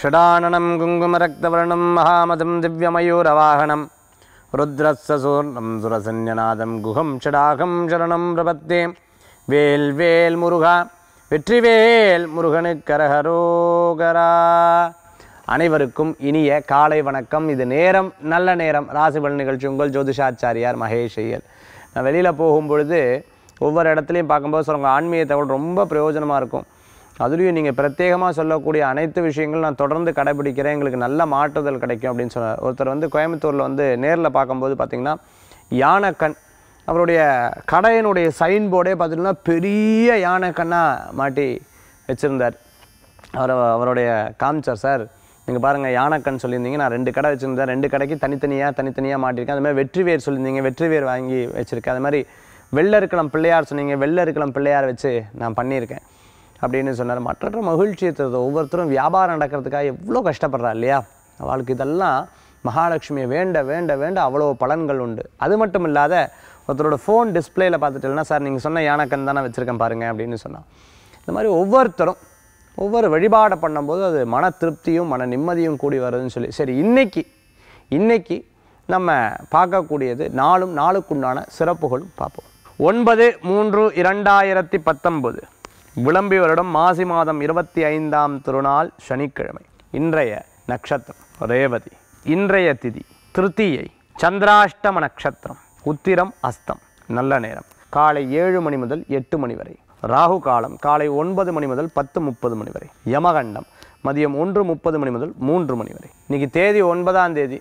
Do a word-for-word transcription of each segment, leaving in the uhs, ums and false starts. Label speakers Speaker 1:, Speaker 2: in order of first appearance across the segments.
Speaker 1: ஷடானனம் குங்குமரக்தவர்ணம் மகாமதம் திவ்யமயூரவாகனம் ருத்ரஸ்ஸூர்ணம் சுரசன்யநாதம் குஹம் ஷடாகம் சரணம் பிரபத்தே. வேல் வேல் முருகா வெற்றிவேல் முருகனுக்கரகரோகரா. அனைவருக்கும் இனிய காலை வணக்கம். இது நேரம் நல்ல நேரம் ராசிபலன் நிகழ்ச்சி. உங்கள் ஜோதிஷாச்சாரியார் மகேஷ் ஐயர். நான் வெளியில் போகும்பொழுது ஒவ்வொரு இடத்துலையும் பார்க்கும்போது சொல்லுவாங்க ஆன்மீக தகவல் ரொம்ப பிரயோஜனமாக இருக்கும். அதுலேயும் நீங்கள் பிரத்யேகமாக சொல்லக்கூடிய அனைத்து விஷயங்கள் நான் தொடர்ந்து கடைபிடிக்கிறேன், எங்களுக்கு நல்ல மாற்றுதல் கிடைக்கும் அப்படின்னு சொன்னார். ஒருத்தர் வந்து கோயம்புத்தூரில் வந்து நேரில் பார்க்கும்போது பார்த்திங்கன்னா யானைக்கண், அவருடைய கடையினுடைய சைன் போர்டே பார்த்திங்கன்னா பெரிய யானைக்கண்ணாக மாட்டி வச்சுருந்தார். அவர் அவருடைய காமிச்சார், சார் நீங்கள் பாருங்கள் யானைக்கண் சொல்லியிருந்தீங்க, நான் ரெண்டு கடை வச்சுருந்தேன், ரெண்டு கடைக்கு தனித்தனியாக தனித்தனியாக மாட்டியிருக்கேன். அது மாதிரி வெற்றிவேர் சொல்லியிருந்தீங்க, வெற்றிவேர் வாங்கி வச்சுருக்கேன். அது மாதிரி வெள்ளை இருக்கலாம் பிள்ளையார் சொன்னீங்க, வெள்ளை இருக்கலாம் பிள்ளையார் வச்சு நான் பண்ணியிருக்கேன் அப்படின்னு சொன்னார். மற்ற மகிழ்ச்சியை தருது. ஒவ்வொருத்தரும் வியாபாரம் நடக்கிறதுக்காக எவ்வளோ கஷ்டப்படுறா இல்லையா, அவளுக்கு இதெல்லாம் மகாலட்சுமியை வேண்ட வேண்ட வேண்ட அவ்வளோ பலன்கள் உண்டு. அது மட்டும் இல்லாத ஒருத்தரோட ஃபோன் டிஸ்பிளேயில் பார்த்துட்டேன்னா, சார் நீங்கள் சொன்ன யானைக்கண் தானே வச்சுருக்கேன் பாருங்கள் அப்படின்னு சொன்னான். இந்த மாதிரி ஒவ்வொருத்தரும் ஒவ்வொரு வழிபாடை பண்ணும்போது அது மன திருப்தியும் மன நிம்மதியும் கூடி வருதுன்னு சொல்லி, சரி இன்னைக்கு இன்னைக்கு நம்ம பார்க்கக்கூடியது நாளும் நாளுக்குண்டான சிறப்புகளும் பார்ப்போம். ஒன்பது மூன்று இரண்டாயிரத்தி பத்தொன்பது விளம்பி வருடம் மாசி மாதம் இருபத்தி ஐந்தாம் திருநாள் சனிக்கிழமை. இன்றைய நட்சத்திரம் ரேவதி. இன்றைய திதி திருத்தியை. சந்திராஷ்டம நட்சத்திரம் உத்திரம் அஸ்தம். நல்ல நேரம் காலை ஏழு மணி முதல் எட்டு மணி வரை. ராகு காலம் காலை ஒன்பது மணி முதல் பத்து முப்பது மணி வரை. யமகண்டம் மதியம் ஒன்று முப்பது மணி முதல் மூன்று மணி வரை. இன்னைக்கு தேதி ஒன்பதாம் தேதி.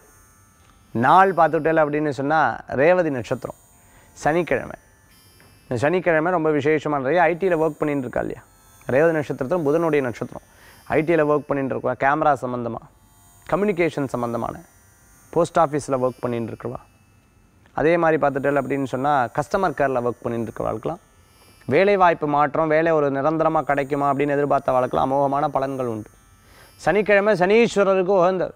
Speaker 1: நாள் பார்த்துட்டேல அப்படின்னு சொன்னால் ரேவதி நட்சத்திரம் சனிக்கிழமை. இந்த சனிக்கிழமை ரொம்ப விசேஷமான நிறைய ஐடியில் ஒர்க் பண்ணிட்டு இருக்கா இல்லையா, ரேவதி நட்சத்திரத்தில் புதனுடைய நட்சத்திரம். ஐடியில் ஒர்க் பண்ணிட்டு இருக்கா, கேமரா சம்மந்தமாக கம்யூனிகேஷன் சம்மந்தமான போஸ்ட் ஆஃபீஸில் ஒர்க் பண்ணிட்டு இருக்கிறவா, அதே மாதிரி பார்த்துட்டேன் அப்படின்னு சொன்னால் கஸ்டமர் கேரில் ஒர்க் பண்ணிட்டு இருக்கிறவாளுக்கெல்லாம் வேலை வாய்ப்பு மாற்றம், வேலை ஒரு நிரந்தரமாக கிடைக்குமா அப்படின்னு எதிர்பார்த்த வாழ்க்கலாம் அமோகமான பலன்கள் உண்டு. சனிக்கிழமை சனீஸ்வரருக்கு உகந்தது.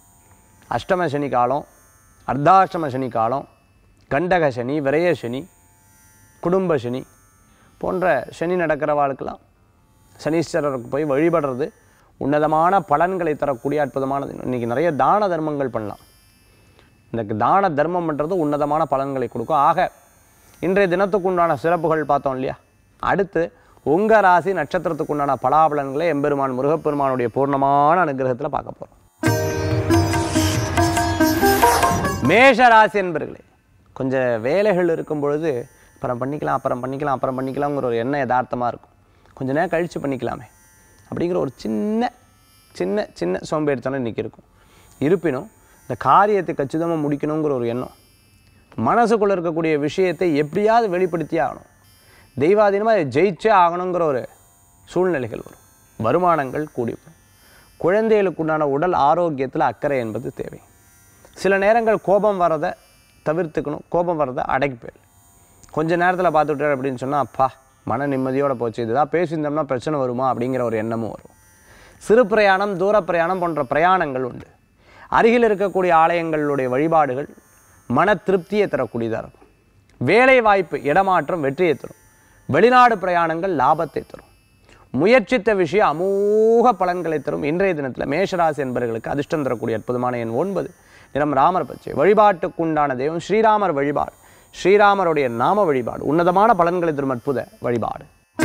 Speaker 1: அஷ்டம சனி காலம், அர்த்தாஷ்டம சனி காலம், கண்டக சனி, விரய சனி, குடும்ப சனி போன்ற சனி நடக்கிற வாழ்க்கலாம் சனீஸ்வரருக்கு போய் வழிபடுறது உன்னதமான பலன்களை தரக்கூடிய அற்புதமானது. இன்றைக்கி நிறைய தான தர்மங்கள் பண்ணலாம். இந்த தான தர்மம் பண்ணுறது உன்னதமான பலன்களை கொடுக்கும். ஆக இன்றைய தினத்துக்கு உண்டான சிறப்புகள் பார்த்தோம் இல்லையா. அடுத்து உங்கள் ராசி நட்சத்திரத்துக்கு உண்டான பலாபலன்களை எம்பெருமான் முருகப்பெருமானுடைய பூர்ணமான அனுகிரகத்தில் பார்க்க போகிறோம். மேஷ ராசி என்பர்களே, கொஞ்சம் வேலைகள் இருக்கும் பொழுது அப்புறம் பண்ணிக்கலாம் அப்புறம் பண்ணிக்கலாம் அப்புறம் பண்ணிக்கலாங்கிற ஒரு எண்ணம் யதார்த்தமாக இருக்கும். கொஞ்சம் நேரம் கழித்து பண்ணிக்கலாமே அப்படிங்கிற ஒரு சின்ன சின்ன சின்ன சோம்பேறித்தனம் இன்றைக்கி இருக்கும். இருப்பினும் இந்த காரியத்தை கச்சிதமாக முடிக்கணுங்கிற ஒரு எண்ணம், மனசுக்குள்ளே இருக்கக்கூடிய விஷயத்தை எப்படியாவது வெளிப்படுத்தியே ஆகணும், தெய்வாதீனமாக ஜெயிச்சே ஆகணுங்கிற ஒரு சூழ்நிலைகள் வரும். வருமானங்கள் கூடி வரும். குழந்தைகளுக்குண்டான உடல் ஆரோக்கியத்தில் அக்கறை என்பது தேவை. சில நேரங்கள் கோபம் வரதை தவிர்த்துக்கணும், கோபம் வரதை அடக்கி போயிடும். கொஞ்ச நேரத்தில் பார்த்துட்டார் அப்படின்னு சொன்னால் அப்பா மன நிம்மதியோடு போச்சு, இதுதான் பேசியிருந்தோம்னா பிரச்சனை வருமா அப்படிங்கிற ஒரு எண்ணமும் வரும். சிறு பிரயாணம், தூர பிரயாணம் போன்ற பிரயாணங்கள் உண்டு. அருகில் இருக்கக்கூடிய ஆலயங்களுடைய வழிபாடுகள் மன திருப்தியை தரக்கூடியதாக இருக்கும். வேலை வாய்ப்பு இடமாற்றம் வெற்றியை தரும். வெளிநாடு பிரயாணங்கள் லாபத்தை தரும். முயற்சித்த விஷயம் அமோக பலன்களை தரும். இன்றைய தினத்தில் மேஷராசி என்பவர்களுக்கு அதிர்ஷ்டம் தரக்கூடிய அற்புதமான எண் ஒன்பது. நிறம் ராமர் பச்சை. வழிபாட்டுக்குண்டான தெய்வம் ஸ்ரீராமர் வழிபாடு. ஸ்ரீராமருடைய நாம வழிபாடு உன்னதமான பலன்களை தரும் அற்புத வழிபாடு.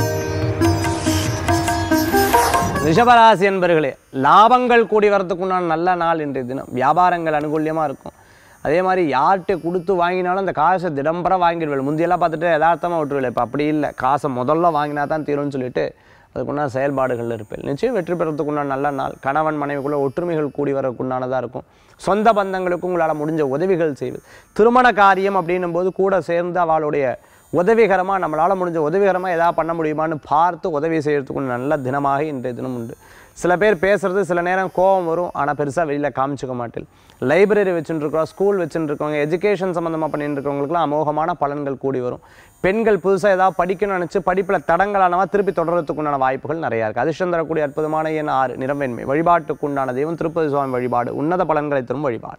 Speaker 1: ரிஷபராசி என்பவர்களே, லாபங்கள் கூடி வரத்துக்குண்டான நல்ல நாள் இன்றைய தினம். வியாபாரங்கள் அனுகூல்யமாக இருக்கும். அதே மாதிரி யார்கிட்ட கொடுத்து வாங்கினாலும் அந்த காசை திடம்பர வாங்கிடுவேன். முந்தியெல்லாம் பார்த்துட்டு யதார்த்தமாக விட்டுருவேன். இப்போ அப்படி இல்லை, காசை முதல்ல வாங்கினா தான் தீரும்னு சொல்லிட்டு அதுக்குண்டான செயல்பாடுகள் இருப்பேன். நிச்சயம் வெற்றி பெறத்துக்குண்டான நல்ல நாள். கணவன் மனைவிக்குள்ள ஒற்றுமைகள் கூடி வரக்குண்டானதாக இருக்கும். சொந்த பந்தங்களுக்கு உங்களால் முடிஞ்ச உதவிகள் செய்வது. திருமண காரியம் அப்படின்னும் போது கூட சேர்ந்து அவளுடைய உதவிகரமாக நம்மளால் முடிஞ்ச உதவிகரமாக எதாவது பண்ண முடியுமான்னு பார்த்து உதவி செய்கிறதுக்கு நல்ல தினமாக இன்றைய தினம் உண்டு. சில பேர் பேசுகிறது சில நேரம் கோபம் வரும், ஆனால் பெருசாக வெளியில் காமிச்சிக்க மாட்டேன். லைப்ரரி வச்சுட்டுருக்கோம், ஸ்கூல் வச்சுட்டுருக்கவங்க, எஜுகேஷன் சம்மந்தமாக பண்ணிட்டு இருக்கவங்களுக்குலாம் அமோகமான பலன்கள் கூடி வரும். பெண்கள் புதுசாக ஏதாவது படிக்கணும்னு நினச்சி படிப்பில் தடங்களானவா திருப்பி தொடர்றதுக்குண்டான வாய்ப்புகள் நிறையா இருக்குது. அதிர்ஷ்டம் தரக்கூடிய அற்புதமான எண் ஆறு. நிறவெண்மை. வழிபாட்டுக்குண்டான தெய்வம் திருப்பதி சுவாமி வழிபாடு. உன்னத பலன்களை தரும் வழிபாடு.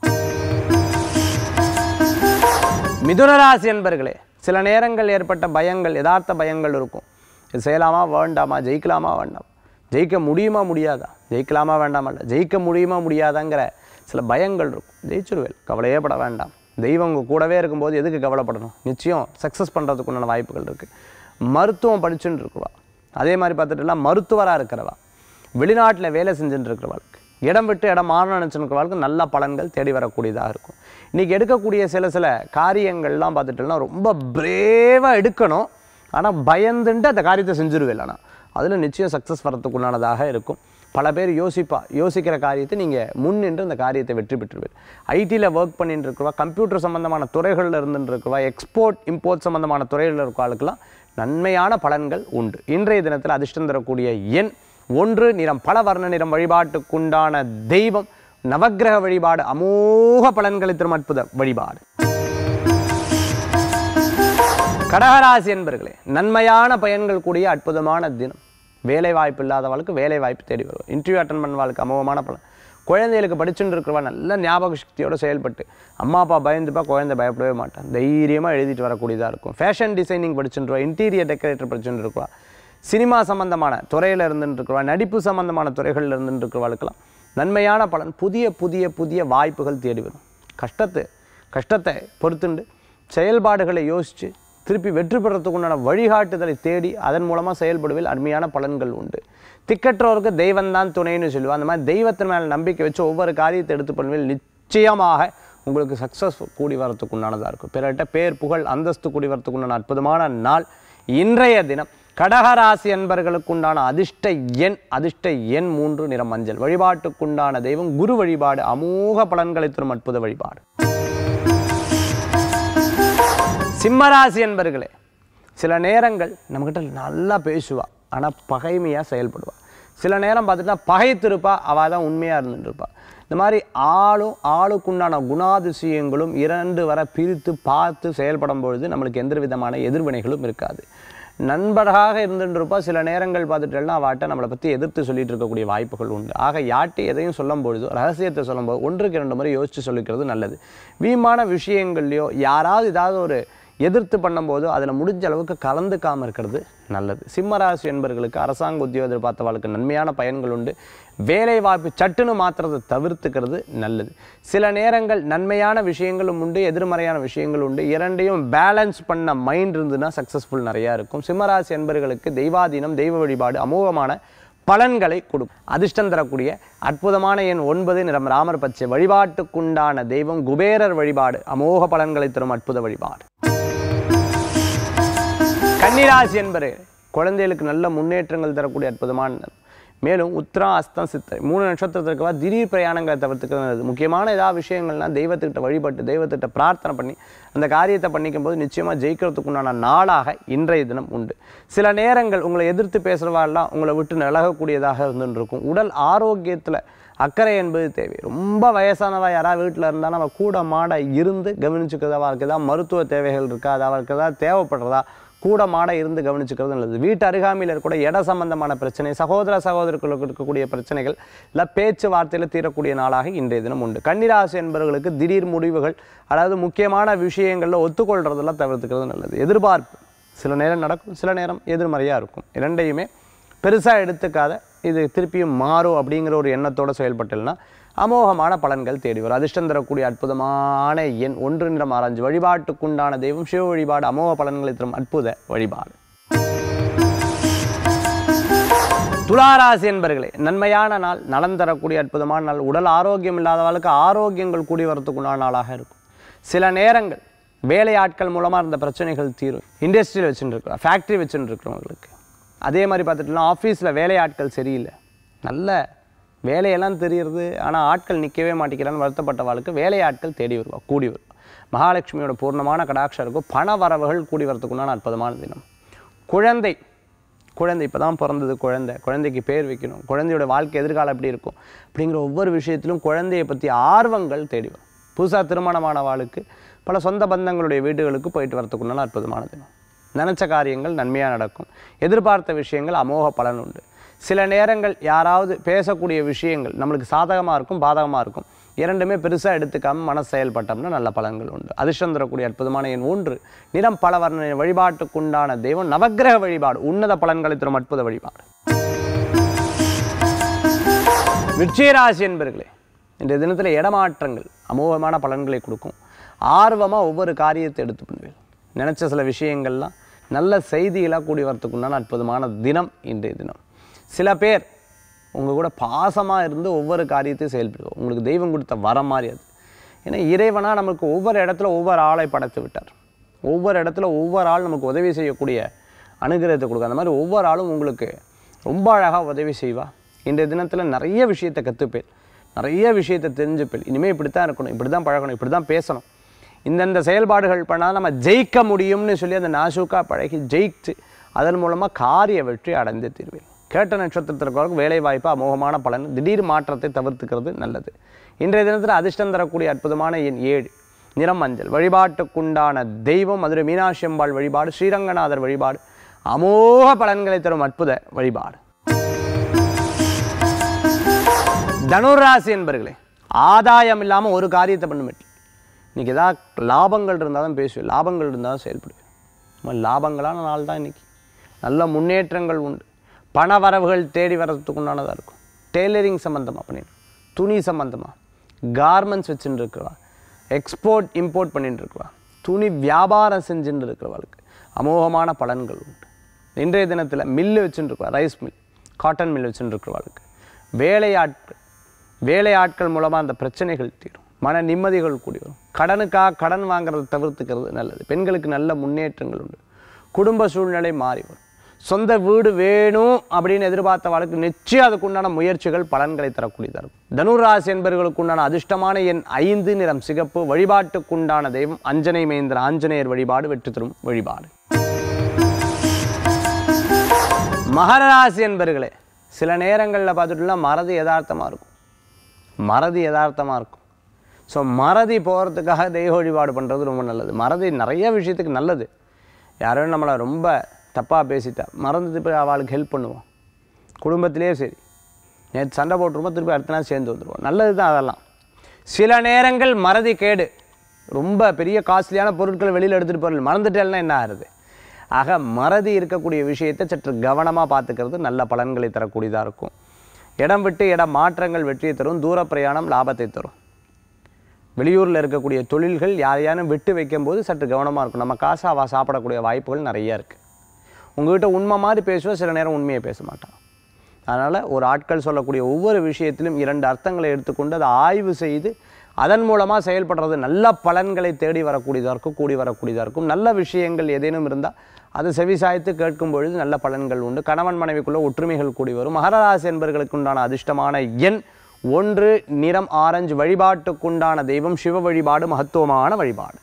Speaker 1: மிதுனராசி என்பர்களே, சில நேரங்கள் ஏற்பட்ட பயங்கள் யதார்த்த பயங்கள் இருக்கும். இது செய்யலாமா வேண்டாமா, ஜெயிக்கலாமா வேண்டாம், ஜெயிக்க முடியுமா முடியாதா, ஜெயிக்கலாமா வேண்டாமல்ல, ஜெயிக்க முடியுமா முடியாதாங்கிற சில பயங்கள் இருக்கும். ஜெயிச்சிருவேல், கவலையே பட வேண்டாம். தெய்வம் உங்கள் கூடவே இருக்கும்போது எதுக்கு கவலைப்படணும்? நிச்சயம் சக்ஸஸ் பண்ணுறதுக்குண்டான வாய்ப்புகள் இருக்குது. மருத்துவம் படிச்சுட்டு இருக்கிறவா, அதே மாதிரி பார்த்துட்டுலாம் மருத்துவராக இருக்கிறவா, வெளிநாட்டில் வேலை செஞ்சுட்டு இருக்கிறவாளுக்கு, இடம் விட்டு இடம் மாறணும் நினச்சிருக்கிறவாளுக்கு நல்ல பலன்கள் தேடி வரக்கூடியதாக இருக்கும். இன்றைக்கி எடுக்கக்கூடிய சில சில காரியங்கள்லாம் பார்த்துட்டோம்னா ரொம்ப பிரேவாக எடுக்கணும், ஆனால் பயந்துட்டு அந்த காரியத்தை செஞ்சுருவேன். ஆனால் அதில் நிச்சயம் சக்ஸஸ் வரத்துக்குண்டானதாக இருக்கும். பல பேர் யோசிப்பா, யோசிக்கிற காரியத்தை நீங்கள் முன்னின்று அந்த காரியத்தை வெற்றி பெற்றுருவேன். ஐடியில் ஒர்க் பண்ணிட்டு இருக்கிறவா, கம்ப்யூட்டர் சம்மந்தமான துறைகளில் இருந்துட்டு இருக்கிறவா, எக்ஸ்போர்ட் இம்போர்ட் சம்மந்தமான துறைகளில் இருக்கிறவர்களுக்கெல்லாம் நன்மையான பலன்கள் உண்டு. இன்றைய தினத்தில் அதிர்ஷ்டம் தரக்கூடிய எண் ஒன்று, நிறம் பல வர்ண நிறம், வழிபாட்டுக்குண்டான தெய்வம் நவக்கிரக வழிபாடு, அமோக பலன்களை தரும் அற்புத வழிபாடு. கடகராசி என்பர்களே, நன்மையான பயன்கள் கூடிய அற்புதமான தினம். வேலை வாய்ப்பு இல்லாதவளுக்கு வேலை வாய்ப்பு தேடி வரும். இன்டர்வியூ அட்டன் பண்ணுவாளுக்கு அமோகமான பலன். குழந்தைகளுக்கு படிச்சுட்டு இருக்கிறவா நல்ல ஞாபக சக்தியோடு செயல்பட்டு, அம்மா அப்பா பயந்துப்பா, குழந்தை பயப்படவே மாட்டான், தைரியமாக எழுதிட்டு வரக்கூடியதாக இருக்கும். ஃபேஷன் டிசைனிங் படிச்சுட்டுருவா, இன்டீரியர் டெக்கரேட்டர் படிச்சுட்டு இருக்குவா, சினிமா சம்பந்தமான துறையில் இருந்துட்டு இருக்கிறவா, நடிப்பு சம்பந்தமான துறைகளில் இருந்துட்டு இருக்கிறவாளுக்கெல்லாம் நன்மையான பலன். புதிய புதிய புதிய வாய்ப்புகள் தேடி வரும். கஷ்டத்தை கஷ்டத்தை பொறுத்துண்டு செயல்பாடுகளை யோசித்து திருப்பி வெற்றி பெறத்துக்குண்டான வழிகாட்டுதலை தேடி அதன் மூலமாக செயல்படுவதில் அருமையான பலன்கள் உண்டு. திக்கற்றவருக்கு தெய்வந்தான் துணைன்னு சொல்லுவாள். அந்த மாதிரி தெய்வத்தின் மேலே நம்பிக்கை வச்சு ஒவ்வொரு காரியத்தை எடுத்து பண்ணுவதில் நிச்சயமாக உங்களுக்கு சக்ஸஸ் கூடி வரத்துக்குண்டானதாக இருக்கும். பிறட்ட பேர் புகழ் அந்தஸ்து கூடி வரத்துக்குண்டான அற்புதமான நாள் இன்றைய தினம். கடகராசி என்பர்களுக்குண்டான அதிர்ஷ்ட எண் அதிர்ஷ்ட எண் மூன்று, நிறம் மஞ்சள். வழிபாட்டுக்குண்டான தெய்வம் குரு வழிபாடு, அமோக பலன்களை தரும் அற்புத வழிபாடு. சிம்மராசி என்பர்களே, சில நேரங்கள் நம்மக்கிட்ட நல்லா பேசுவா, ஆனால் பகைமையாக செயல்படுவா. சில நேரம் பார்த்துட்டா பகைத்திருப்பா, அவள் தான் உண்மையாக இருந்துட்டு இருப்பா. இந்த மாதிரி ஆளும் ஆளுக்குண்டான குணாதிசயங்களும் இரண்டு வர பிரித்து பார்த்து செயல்படும் பொழுது நம்மளுக்கு எந்த விதமான எதிர்வினைகளும் இருக்காது. நண்பராக இருந்துருப்பா, சில நேரங்கள் பார்த்துட்டேன்னா அவட்ட நம்மளை பற்றி எதிர்த்து சொல்லிட்டு இருக்கக்கூடிய வாய்ப்புகள் உண்டு. ஆக யாட்டி எதையும் சொல்லும் பொழுது, ரகசியத்தை சொல்லும்போது ஒன்றுக்கு இரண்டு முறை யோசித்து சொல்லிக்கிறது நல்லது. வீமான விஷயங்கள்லையோ யாராவது ஏதாவது ஒரு எதிர்த்து பண்ணும்போது அதில் முடிஞ்ச அளவுக்கு கலந்துக்காமல் இருக்கிறது நல்லது. சிம்மராசி என்பவர்களுக்கு அரசாங்க உத்தியோகம் எதிர்பார்த்தவர்களுக்கு நன்மையான பயன்கள் உண்டு. வேலை வாய்ப்பு சட்டுன்னு மாற்றுறதை தவிர்த்துக்கிறது நல்லது. சில நேரங்கள் நன்மையான விஷயங்களும் உண்டு, எதிர்மறையான விஷயங்கள் உண்டு. இரண்டையும் பேலன்ஸ் பண்ண மைண்ட் இருந்துன்னா சக்ஸஸ்ஃபுல் நிறையா இருக்கும். சிம்மராசி என்பவர்களுக்கு தெய்வாதீனம், தெய்வ வழிபாடு அமோகமான பலன்களை கொடுக்கும். அதிர்ஷ்டம் தரக்கூடிய அற்புதமான எண் ஒன்பது, நிறம் ராமர் பச்சை. வழிபாட்டுக்குண்டான தெய்வம் குபேரர் வழிபாடு, அமோக பலன்களை தரும் அற்புத வழிபாடு. கன்னிராசி என்பது குழந்தைகளுக்கு நல்ல முன்னேற்றங்கள் தரக்கூடிய அற்புதமான, மேலும் உத்திரா அஸ்தம் சித்திரை மூணு நட்சத்திரத்திற்குவா திடீர் பிரயாணங்களை தவிர்த்துக்கிறது. முக்கியமான ஏதாவது விஷயங்கள்லாம் தெய்வத்திட்ட வழிபட்டு தெய்வத்திட்ட பிரார்த்தனை பண்ணி அந்த காரியத்தை பண்ணிக்கும் போது நிச்சயமாக ஜெயிக்கிறதுக்குண்டான நாளாக இன்றைய தினம் உண்டு. சில நேரங்கள் உங்களை எதிர்த்து பேசுகிறவாள்லாம் உங்களை விட்டு நிலகக்கூடியதாக இருந்துட்டு இருக்கும். உடல் ஆரோக்கியத்தில் அக்கறை என்பது தேவை. ரொம்ப வயசானவா யாராவது வீட்டில் இருந்தாலும் அவள் கூட மாட இருந்து கவனிச்சுக்கிறதா, அவருக்கு ஏதாவது மருத்துவ தேவைகள் இருக்கா, அது அவருக்கு ஏதாவது தேவைப்படுறதா கூட மாட இருந்து கவனிச்சுக்கிறது நல்லது. வீட்டு அருகாமையில் இருக்கக்கூடிய இட சம்பந்தமான பிரச்சனை, சகோதர சகோதரர்களுக்கு இருக்கக்கூடிய பிரச்சனைகள் இல்லை பேச்சுவார்த்தையில் தீரக்கூடிய நாளாக இன்றைய தினம் உண்டு. கன்னிராசி என்பவர்களுக்கு திடீர் முடிவுகள், அதாவது முக்கியமான விஷயங்களில் ஒத்துக்கொள்றதெல்லாம் தவிர்த்துக்கிறது நல்லது. எதிர்பார்ப்பு சில நேரம் நடக்கும், சில நேரம் எதிர்மறையாக இருக்கும். இரண்டையுமே பெருசாக எடுத்துக்காத, இது திருப்பியும் மாறும் அப்படிங்கிற ஒரு எண்ணத்தோடு செயல்பட்டல்னா அமோகமான பலன்கள் தேடி வரும். அதிர்ஷ்டம் தரக்கூடிய அற்புதமான எண் ஒன்று, நிறம் ஆரஞ்சு. வழிபாட்டுக்குண்டான தெய்வம் சிவ வழிபாடு, அமோக பலன்களை தரும் அற்புத வழிபாடு. துளாராசி என்பர்களே, நன்மையான நாள், நலன் தரக்கூடிய அற்புதமான நாள். உடல் ஆரோக்கியம் இல்லாதவர்களுக்கு ஆரோக்கியங்கள் கூடி வரத்துக்குண்டான நாளாக இருக்கும். சில நேரங்கள் வேலையாட்கள் மூலமாக இருந்த பிரச்சனைகள் தீரும். இண்டஸ்ட்ரியில் வச்சுட்டு இருக்கிறோம், ஃபேக்ட்ரி வச்சுட்டு இருக்கிறவங்களுக்கு, அதே மாதிரி பார்த்துட்டுலாம் ஆஃபீஸில் வேலையாட்கள் சரியில்லை, நல்ல வேலையெல்லாம் தெரியுறது, ஆனால் ஆட்கள் நிற்கவே மாட்டேங்கிறான்னு வருத்தப்பட்டவாளுக்கு வேலையாட்கள் தேடி வருவா, கூடி வருவா. மகாலட்சுமியோட பூர்ணமான கடாட்சம் இருக்கும். பண வரவுகள் கூடி வரத்துக்குண்டான அற்புதமான தினம். குழந்தை குழந்தை இப்போ தான் பிறந்தது, குழந்தை குழந்தைக்கு பேர் வைக்கணும், குழந்தையோட வாழ்க்கை எதிர்காலம் எப்படி இருக்கும் அப்படிங்கிற ஒவ்வொரு விஷயத்திலும் குழந்தையை பற்றி ஆர்வங்கள் தேடி வரும். புதுசாக திருமணமானவாளுக்கு பல சொந்த பந்தங்களுடைய வீடுகளுக்கு போயிட்டு வரத்துக்குண்டான அற்புதமான தினம். நினச்ச காரியங்கள் நன்மையாக நடக்கும். எதிர்பார்த்த விஷயங்கள் அமோக பலன் உண்டு. சில நேரங்கள் யாராவது பேசக்கூடிய விஷயங்கள் நம்மளுக்கு சாதகமாக இருக்கும், பாதகமாக இருக்கும். இரண்டுமே பெருசாக எடுத்துக்காமல் மனசு செயல்பட்டோம்னா நல்ல பலன்கள் உண்டு. அதிர்ஷ்டம் தரக்கூடிய அற்புதமான எண் ஒன்று, நிறம் பல வர்ண. வழிபாட்டுக்குண்டான தெய்வம் நவக்கிரக வழிபாடு, உன்னத பலன்களை தரும் அற்புத வழிபாடு. விருச்சிகராசி என்பர்களே, இன்றைய தினத்தில் இடமாற்றங்கள் அமோகமான பலன்களை கொடுக்கும். ஆர்வமாக ஒவ்வொரு காரியத்தை எடுத்து பண்ணுவேன். நினச்ச சில விஷயங்கள்லாம் நல்ல செய்திகளாக கூடி வரத்துக்குண்டான அற்புதமான தினம் இன்றைய தினம். சில பேர் உங்கள் கூட பாசமாக இருந்து ஒவ்வொரு காரியத்தையும் செயல்படுவோம். உங்களுக்கு தெய்வம் கொடுத்த வரம் மாதிரி அது. ஏன்னா இறைவனாக நமக்கு ஒவ்வொரு இடத்துல ஒவ்வொரு ஆளை படைத்து விட்டார். ஒவ்வொரு இடத்துல ஒவ்வொரு ஆள் நமக்கு உதவி செய்யக்கூடிய அனுகிரகத்தை கொடுக்க. அந்த மாதிரி ஒவ்வொரு ஆளும் உங்களுக்கு ரொம்ப அழகாக உதவி செய்வா. இன்றைய தினத்தில் நிறைய விஷயத்தை கற்றுப்பேன், நிறைய விஷயத்தை தெரிஞ்சுப்பேன். இனிமேல் இப்படி தான் இருக்கணும், இப்படி தான் பழகணும், இப்படி தான் பேசணும், இந்தந்த செயல்பாடுகள் பண்ணால் நம்ம ஜெயிக்க முடியும்னு சொல்லி அந்த நாசூக்காக பழகி ஜெயிச்சு அதன் மூலமாக காரிய வெற்றி அடைந்து தீர்வேன். கேட்ட நட்சத்திரத்திற்கு வேலை வாய்ப்பு அமோகமான பலன், திடீர் மாற்றத்தை தவிர்த்துக்கிறது நல்லது. இன்றைய தினத்தில் அதிர்ஷ்டம் தரக்கூடிய அற்புதமான எண் ஏழு, நிறம் மஞ்சள். வழிபாட்டுக்குண்டான தெய்வம் மதுரை மீனாட்சி அம்பாள் வழிபாடு, ஸ்ரீரங்கநாதர் வழிபாடு அமோக பலன்களை தரும் அற்புத வழிபாடு. தனுராசி என்பர்களே, ஆதாயம் இல்லாமல் ஒரு காரியத்தை பண்ணுவேன். இன்றைக்கி ஏதாவது லாபங்கள் இருந்தால் தான் பேசுவேன், லாபங்கள் இருந்தால் தான் செயல்படுவேன். லாபங்களான நாள் தான் இன்றைக்கி. நல்ல முன்னேற்றங்கள் உண்டு. பண வரவுகள் தேடி வர்றதுக்கு உண்டானதாக இருக்கும். டெய்லரிங் சம்மந்தமாக பண்ணிடணும், துணி சம்மந்தமாக, கார்மெண்ட்ஸ் வச்சுட்டு இருக்கிறவா, எக்ஸ்போர்ட் இம்போர்ட் பண்ணிட்டு இருக்கிறவா, துணி வியாபாரம் செஞ்சுட்டு இருக்கிறவளுக்கு அமோகமான பலன்கள் உண்டு. இன்றைய தினத்தில் மில்லு வச்சுட்டு இருக்கவா, ரைஸ் மில், காட்டன் மில் வச்சுட்டு இருக்கிறவளுக்கு வேலையாட்கள் வேலையாட்கள் மூலமாக அந்த பிரச்சனைகள் தீரும். மன நிம்மதிகள் கூடி வரும். கடனுக்காக கடன் வாங்குறதை தவிர்த்துக்கிறது நல்லது. பெண்களுக்கு நல்ல முன்னேற்றங்கள் உண்டு. குடும்ப சூழ்நிலை மாறி வரும். சொந்த வீடு வேணும் அப்படின்னு எதிர்பார்த்த வாழ்க்கை நிச்சயம் அதுக்குண்டான முயற்சிகள் பலன்களை தரக்கூடியதாக இருக்கும். தனுராசி என்பவர்களுக்கு உண்டான அதிர்ஷ்டமான எண் ஐந்து, நிறம் சிகப்பு. வழிபாட்டுக்குண்டான தெய்வம் அஞ்சனை மைந்தர் ஆஞ்சநேயர் வழிபாடு வெற்றி தரும் வழிபாடு. மகர ராசி என்பவர்களே, சில நேரங்களில் பார்த்துட்டுனா மறதி யதார்த்தமாக இருக்கும். மறதி யதார்த்தமாக இருக்கும். ஸோ மறதி போகிறதுக்காக தெய்வ வழிபாடு பண்ணுறது ரொம்ப நல்லது. மறதி நிறைய விஷயத்துக்கு நல்லது. யாரும் நம்மளை ரொம்ப தப்பாக பேசிட்டா மறந்துட்டு போய் அவளுக்கு ஹெல்ப் பண்ணுவோம். குடும்பத்திலே சரி, நேற்று சண்டை போட்டுருவோம், திருப்பி அடுத்த நாள் சேர்ந்து வந்துடுவோம். நல்லது தான் அதெல்லாம். சில நேரங்கள் மறதி கேடு. ரொம்ப பெரிய காஸ்ட்லியான பொருட்களை வெளியில் எடுத்துகிட்டு போகிறது மறந்துட்டேன்னா என்ன ஆகுது? ஆக மறதி இருக்கக்கூடிய விஷயத்தை சற்று கவனமாக பார்த்துக்கிறது நல்ல பலன்களை தரக்கூடியதாக இருக்கும். இடம் விட்டு இடம் மாற்றங்கள் வெற்றியை தரும். தூர பிரயாணம் லாபத்தை தரும். வெளியூரில் இருக்கக்கூடிய தொழில்கள் யாரையானும் விட்டு வைக்கும்போது சற்று கவனமாக இருக்கும். நம்ம காசு அவள் சாப்பிடக்கூடிய வாய்ப்புகள் நிறையா இருக்குது. உங்கள்கிட்ட உண்மை மாதிரி பேசுவோம், சில நேரம் உண்மையை பேச மாட்டான். அதனால் ஒரு ஆட்கள் சொல்லக்கூடிய ஒவ்வொரு விஷயத்திலும் இரண்டு அர்த்தங்களை எடுத்துக்கொண்டு அதை ஆய்வு செய்து அதன் மூலமாக செயல்படுறது நல்ல பலன்களை தேடி வரக்கூடியதாக இருக்கும், கூடி வரக்கூடியதாக இருக்கும். நல்ல விஷயங்கள் ஏதேனும் இருந்தால் அதை செவிசாய்த்து கேட்கும் பொழுது நல்ல பலன்கள் உண்டு. கணவன் மனைவிக்குள்ள ஒற்றுமைகள் கூடி வரும். மகர ராசி என்பவர்களுக்கு உண்டான அதிர்ஷ்டமான எண் ஒன்று, நிறம் ஆரஞ்சு. வழிபாட்டுக்குண்டான தெய்வம் சிவ வழிபாடு மகத்துவமான வழிபாடு.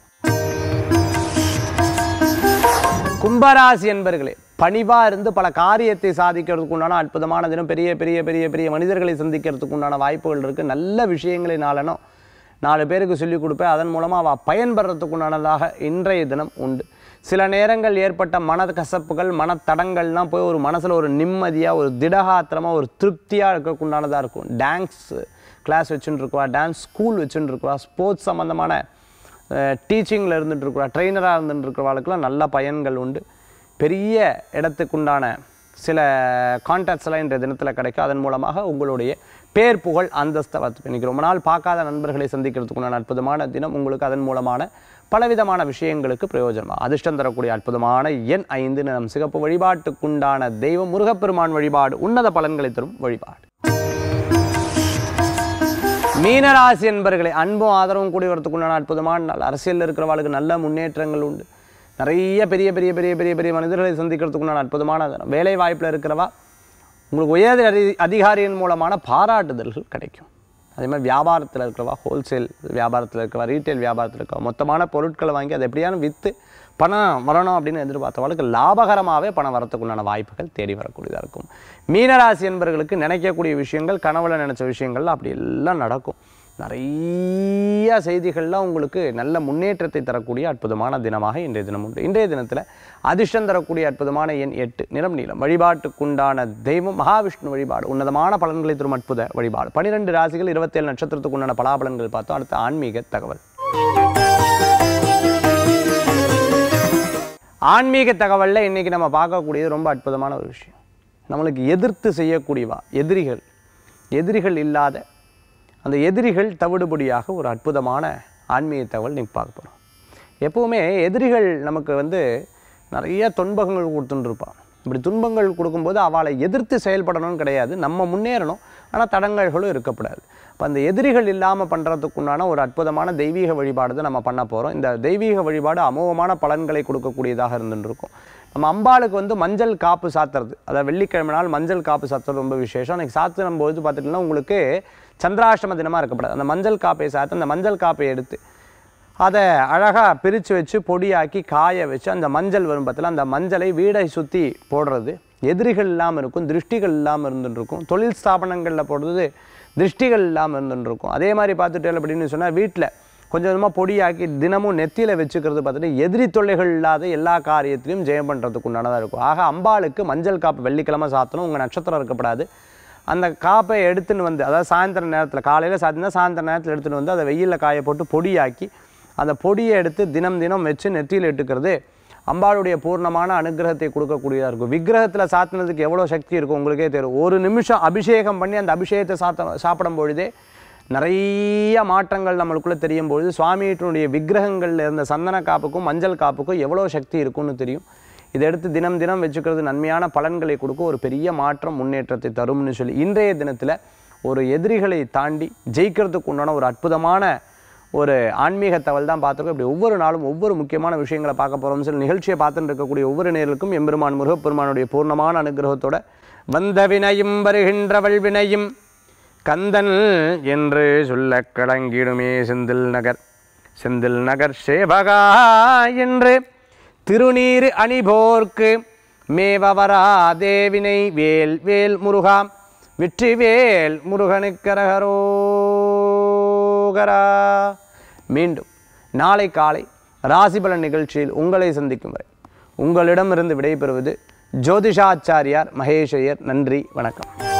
Speaker 1: கும்பராசி என்பர்களே, பணிவாக இருந்து பல காரியத்தை சாதிக்கிறதுக்கு உண்டான அற்புதமான தினம். பெரிய பெரிய பெரிய பெரிய மனிதர்களை சந்திக்கிறதுக்கு உண்டான வாய்ப்புகள் இருக்குது. நல்ல விஷயங்களை நாளனும் நாலு பேருக்கு சொல்லிக் கொடுப்பேன். அதன் மூலமாக அவள் பயன்படுறதுக்கு உண்டானதாக இன்றைய தினம் உண்டு. சில நேரங்கள் ஏற்பட்ட மன கசப்புகள், மனத்தடங்கள்லாம் போய் ஒரு மனசில் ஒரு நிம்மதியாக, ஒரு திடகாத்திரமாக, ஒரு திருப்தியாக இருக்கக்குண்டானதாக இருக்கும். டான்ஸ் கிளாஸ் வச்சுட்டு இருக்குவா, டான்ஸ் ஸ்கூல் வச்சுட்டு இருக்குவா, ஸ்போர்ட்ஸ் சம்மந்தமான டீச்சிங்கில் இருந்துகிட்டு இருக்குவா, ட்ரெயினராக இருந்துட்டு இருக்கிறவாளுக்கெல்லாம் நல்ல பயன்கள் உண்டு. பெரிய இடத்துக்குண்டான சில கான்டாக்ட்ஸ் எல்லாம் இன்றைய தினத்தில் கிடைக்கும். அதன் மூலமாக உங்களுடைய பேர் புகழ் அந்தஸ்தை பார்த்து இன்றைக்கி ரொம்ப நாள் பார்க்காத நண்பர்களை சந்திக்கிறதுக்குண்டான அற்புதமான தினம். உங்களுக்கு அதன் மூலமான பலவிதமான விஷயங்களுக்கு பிரயோஜனமாக அதிர்ஷ்டம் தரக்கூடிய அற்புதமான எண் ஐந்து, நிறம் சிகப்பு. வழிபாட்டுக்குண்டான தெய்வம் முருகப்பெருமான் வழிபாடு உன்னத பலன்களை தரும் வழிபாடு. மீனராசி என்பர்களை, அன்பும் ஆதரவும் கூடி வரத்துக்குண்டான அற்புதமான நாள். அரசியலில் இருக்கிறவர்களுக்கு நல்ல முன்னேற்றங்கள் உண்டு. நிறைய பெரிய பெரிய பெரிய பெரிய பெரிய மனிதர்களை சந்திக்கிறதுக்குண்டான அற்புதமான தினம். வேலை வாய்ப்பில் இருக்கிறவா உங்களுக்கு உயர் அதி அதிகாரியின் மூலமான பாராட்டுதல்கள் கிடைக்கும். அதே மாதிரி வியாபாரத்தில் இருக்கிறவா, ஹோல்சேல் வியாபாரத்தில் இருக்கிறவா, ரீட்டைல் வியாபாரத்தில் இருக்கிறவா, மொத்தமான பொருட்களை வாங்கி அதை எப்படியான விற்று பணம் வரணும் அப்படின்னு எதிர்பார்த்தவர்களுக்கு லாபகரமாகவே பணம் வரத்துக்குண்டான வாய்ப்புகள் தேடி வரக்கூடியதாக இருக்கும். மீனராசி என்பவர்களுக்கு நினைக்கக்கூடிய விஷயங்கள், கனவுல நினச்ச விஷயங்கள் அப்படி எல்லாம் நடக்கும். நிறைய செய்திகள்லாம் உங்களுக்கு நல்ல முன்னேற்றத்தை தரக்கூடிய அற்புதமான தினமாக இன்றைய தினம் உண்டு. இன்றைய தினத்தில் அதிர்ஷ்டம் தரக்கூடிய அற்புதமான எண் எட்டு, நிறம் நீலம். வழிபாட்டுக்குண்டான தெய்வம் மகாவிஷ்ணு வழிபாடு உன்னதமான பலன்களை தரும் அற்புத வழிபாடு. பன்னிரெண்டு ராசிகள் இருபத்தேழு நட்சத்திரத்துக்கு உண்டான பலாபலன்கள் பார்த்தோம். அடுத்த ஆன்மீக தகவல். ஆன்மீக தகவலில் இன்றைக்கி நம்ம பார்க்கக்கூடியது ரொம்ப அற்புதமான ஒரு விஷயம். நம்மளுக்கு எதிர்த்து செய்யக்கூடியவா, எதிரிகள், எதிரிகள் இல்லாத அந்த எதிரிகள் தவிடுபடியாக ஒரு அற்புதமான ஆன்மீக தகவல் நீங்கள் பார்க்க போகிறோம். எப்போவுமே எதிரிகள் நமக்கு வந்து நிறைய துன்பங்கள் கொடுத்துட்டுருப்பான். இப்படி துன்பங்கள் கொடுக்கும்போது அவளை எதிர்த்து செயல்படணும்னு கிடையாது, நம்ம முன்னேறணும். ஆனால் தடங்கல்களும் இருக்கப்படாது. இப்போ அந்த எதிரிகள் இல்லாமல் பண்ணுறதுக்கு உண்டான ஒரு அற்புதமான தெய்வீக வழிபாடு தான் நம்ம பண்ண போகிறோம். இந்த தெய்வீக வழிபாடு அமோகமான பலன்களை கொடுக்கக்கூடியதாக இருந்துருக்கும். நம்ம அம்பாளுக்கு வந்து மஞ்சள் காப்பு சாத்துறது, அதாவது வெள்ளிக்கிழமை நாள் மஞ்சள் காப்பு சாத்துறது ரொம்ப விசேஷம். அன்றைக்கி சாத்தும் போது பார்த்துட்டிங்கன்னா உங்களுக்கு சந்திராஷ்டம தினமாக இருக்கப்படாது. அந்த மஞ்சள் காப்பை சாத்து அந்த மஞ்சள் காப்பை எடுத்து அதை அழகாக பிரித்து வச்சு பொடியாக்கி காய வச்சு அந்த மஞ்சள் வரும் பற்றில அந்த மஞ்சளை வீடை சுற்றி போடுறது எதிரிகள் இல்லாமல் இருக்கும், திருஷ்டிகள் இல்லாமல் இருந்துருக்கும். தொழில் ஸ்தாபனங்களில் போடுறது திருஷ்டிகள் இல்லாமல் இருந்துருக்கும். அதே மாதிரி பார்த்துட்டு அப்படின்னு சொன்னால் வீட்டில் கொஞ்சம் கொஞ்சமாக பொடியாக்கி தினமும் நெத்தியில் வச்சுக்கிறது பார்த்துட்டு எதிரி தொல்லைகள் இல்லாத எல்லா காரியத்திலையும் ஜெயம் பண்ணுறதுக்கு உண்டானதாக இருக்கும். ஆக அம்பாளுக்கு மஞ்சள் காப்பு வெள்ளிக்கிழமை சாத்தணும். உங்கள் நட்சத்திரம் இருக்கப்படாது. அந்த காப்பை எடுத்துன்னு வந்து, அதாவது சாயந்தர நேரத்தில் காலையில் சாத்தினா சாயந்தர நேரத்தில் எடுத்துகிட்டு வந்து அதை வெயிலில் காய போட்டு பொடியாக்கி அந்த பொடியை எடுத்து தினம் தினம் வச்சு நெத்தியில் இட்டுக்கிறது அம்பாளுடைய பூர்ணமான அனுகிரகத்தை கொடுக்கக்கூடியதாக இருக்கும். விக்கிரகத்தில் சாத்தினதுக்கு எவ்வளோ சக்தி இருக்கும் உங்களுக்கே தெரியும். ஒரு நிமிஷம் அபிஷேகம் பண்ணி அந்த அபிஷேகத்தை சாத்த சாப்பிடும் பொழுதே நிறைய மாற்றங்கள் நம்மளுக்குள்ளே தெரியும் பொழுது சுவாமியினுடைய விக்கிரகங்களில் இருந்த சந்தன காப்புக்கும் மஞ்சள் காப்புக்கும் எவ்வளோ சக்தி இருக்கும்னு தெரியும். இதை எடுத்து தினம் தினம் வச்சுக்கிறது நன்மையான பலன்களை கொடுக்கும், ஒரு பெரிய மாற்றம் முன்னேற்றத்தை தரும்னு சொல்லி இன்றைய தினத்தில் ஒரு எதிரிகளை தாண்டி ஜெயிக்கிறதுக்கு உண்டான ஒரு அற்புதமான ஒரு ஆன்மீக தகவல் தான் பார்த்துருக்கோம். இப்படி ஒவ்வொரு நாளும் ஒவ்வொரு முக்கியமான விஷயங்களை பார்க்க போகிறோம்னு சொல்லி நிகழ்ச்சியை பார்த்துட்டு இருக்கக்கூடிய ஒவ்வொரு நேர்களுக்கும் எம்பெருமான் முருகப்பெருமானுடைய பூர்ணமான அனுகிரகத்தோட வந்த வினையும் வருகின்றவள் வினையும் கந்தன் என்று சொல்ல கடங்கிடுமே செந்தில் நகர் செந்தில் நகர் சேவகா என்று திருநீர் அணிபோர்க்கு மேவவரா தேவினை வேல் வேல் முருகா வெற்றி வேல் முருகனுக்கரகரோகரா. மீண்டும் நாளை காலை ராசிபலன் நிகழ்ச்சியில் உங்களை சந்திக்கும் வரை உங்களிடமிருந்து விடைபெறுவது ஜோதிஷாச்சாரியார் மகேஷ் ஐயர். நன்றி, வணக்கம்.